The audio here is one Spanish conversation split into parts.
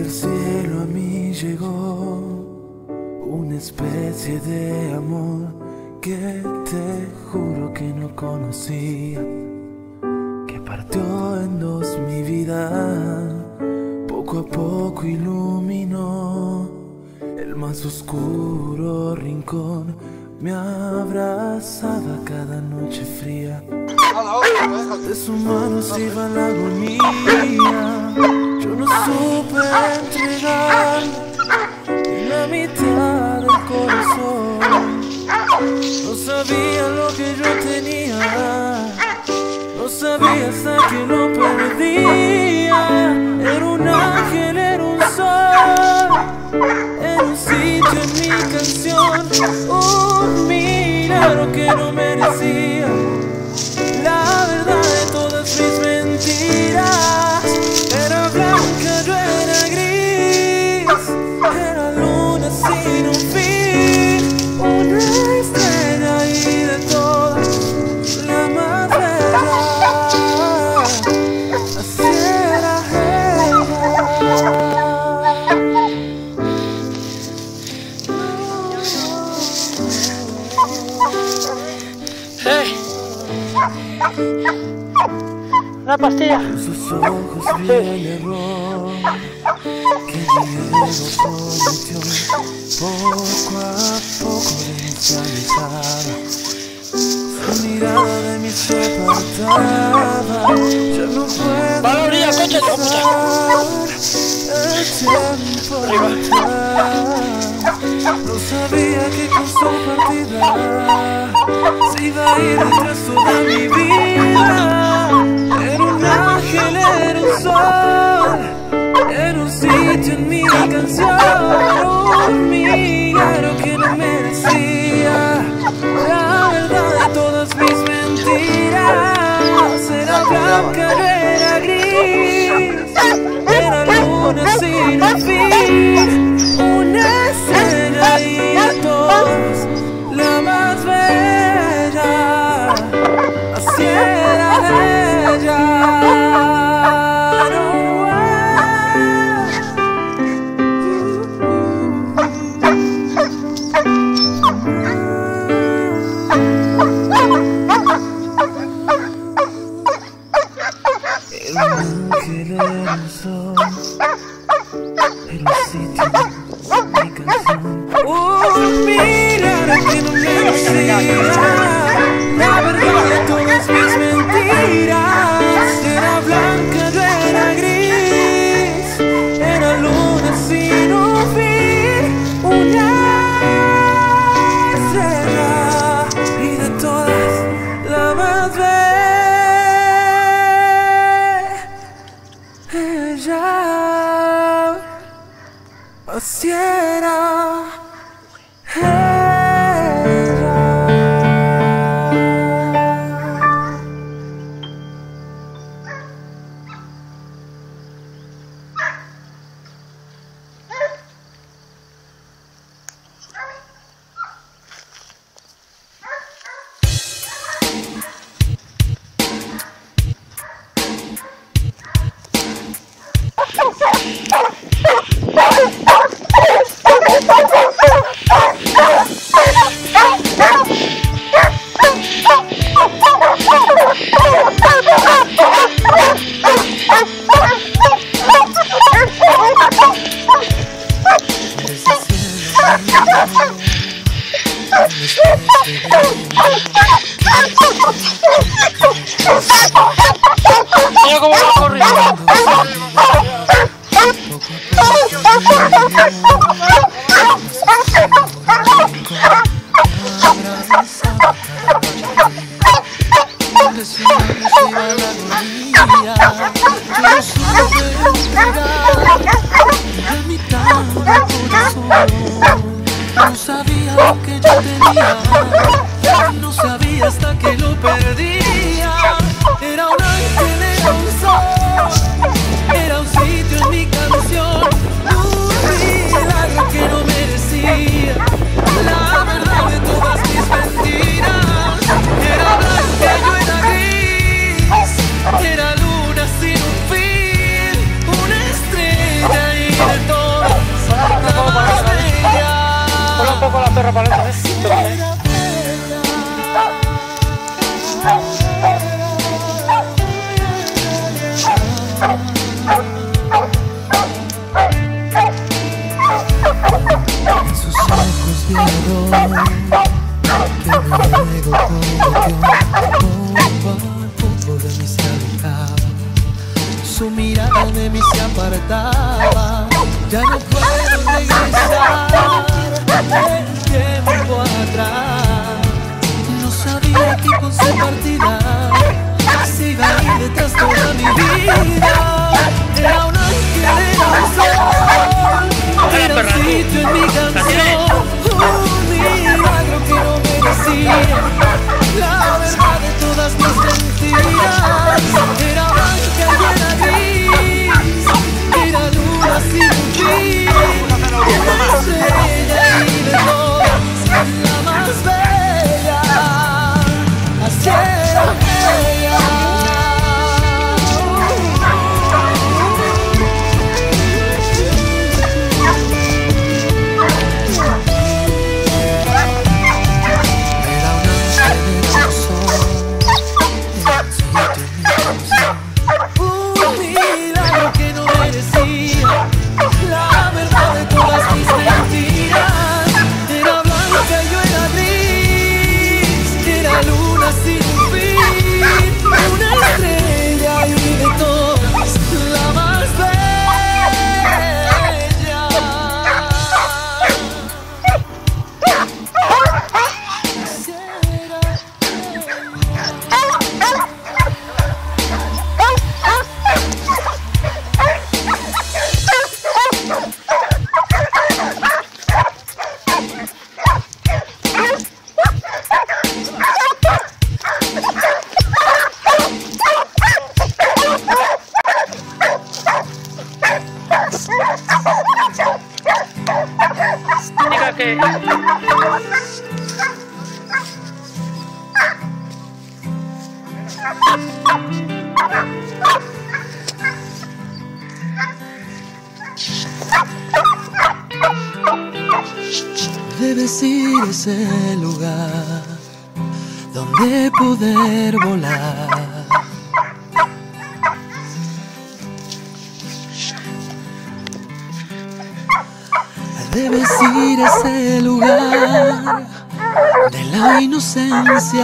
cielo a mí llegó una especie de amor que te juro que no conocía, que partió en dos mi vida, poco a poco iluminó el más oscuro rincón, me abrazaba cada noche fría, de sus manos iba la agonía. Yo no supe entregar ni la mitad del corazón, no sabía lo que yo tenía, no sabía hasta que lo perdía. Era un ángel, era un sol, era un sitio en mi canción, un milagro que no merecía. La verdad de todas mis mentiras, era blanca, yo era gris, era luna sin un fin, una estrella y de todas la más bella, así era ella. Hey. Una pastilla. En sus ojos vi el error que mi ego cometió, poco a poco inicializaba. Su mirada de mí se apartaba, ya no puedo Va a la orilla, coche, pensar, el tiempo atrás. No sabía que con su partida se iba a ir el resto de mi vida. Era un ángel, era un sol, era un sitio en mi canción, un milagro que no merecía. La verdad de todas mis mentiras, era blanca, no era gris, era luna sin un fin, una estrella y de todas la más bella, así era ella. Era un ángel, era un sol, era un sitio en mi canción, un milagro que no merecía. La verdad de todas mis mentiras, era blanca, no era gris, era luna sin un fin, una estrella y de todas la más bella, así era ella. Mira cómo va corriendo. No sabía lo que yo tenía, no sabía hasta que lo perdía. Era un ángel, era un sol, era un sitio en mi canción, un de todas, la más bella. Ponle un poco la torre para adentro, En sus ojos vieron que luego poco a poco de mí se alejaba. Su mirada de mí se apartaba. Ya no puedo regresar el tiempo atrás. No sabía que con su partida se iba a ir detrás toda mi vida. Era un ángel, era un sol, era un sitio en mi canción, un milagro que no merecía, la verdad de todas mis mentiras. Era blanca y era gris, era luna sin fin, una estrella y de todas la más bella. Así era ella. Debes ir a ese lugar donde poder volar. Debes ir a ese lugar de la inocencia.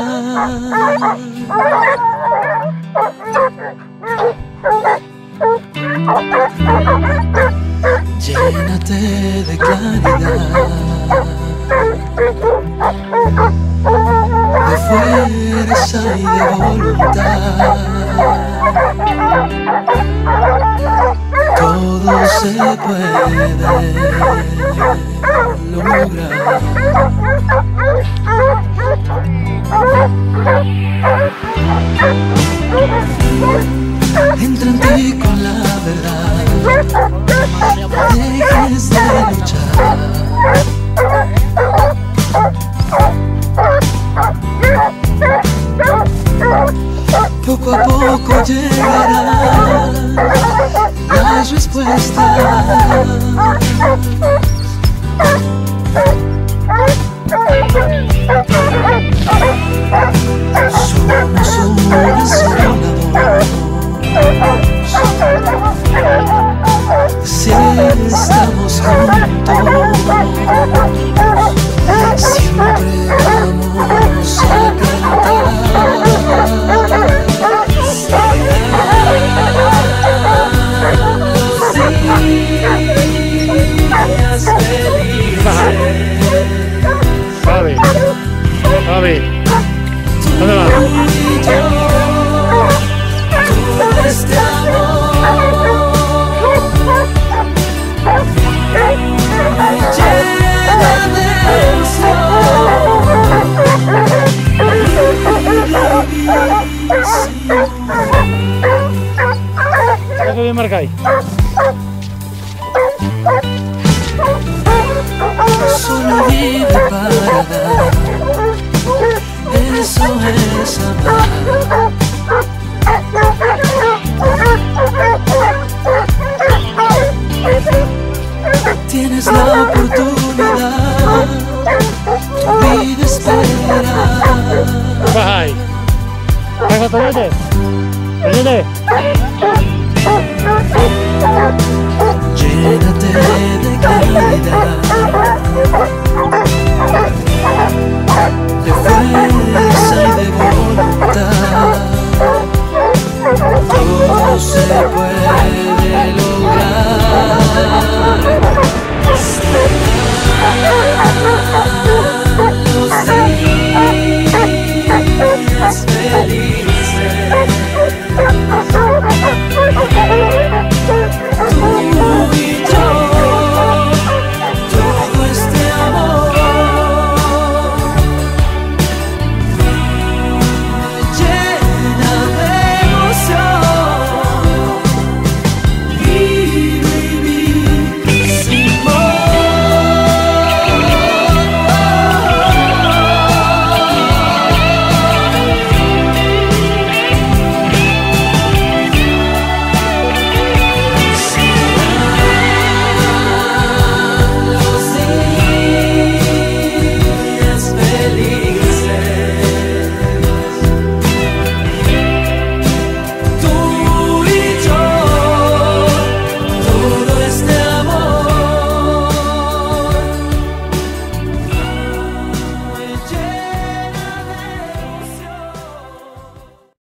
Llénate de claridad, de fuerza y de voluntad. Todo se puede lograr. Entra en ti con la verdad, dejes de luchar. Poco a poco llegarán las respuestas. Somos una sola voz. Si estamos juntos, siempre vamos a cantar. Fabi, ¿dónde vas? Este amor me llena de ¿Qué bien marcáis? Solo vive para dar, eso es amar. Toñete.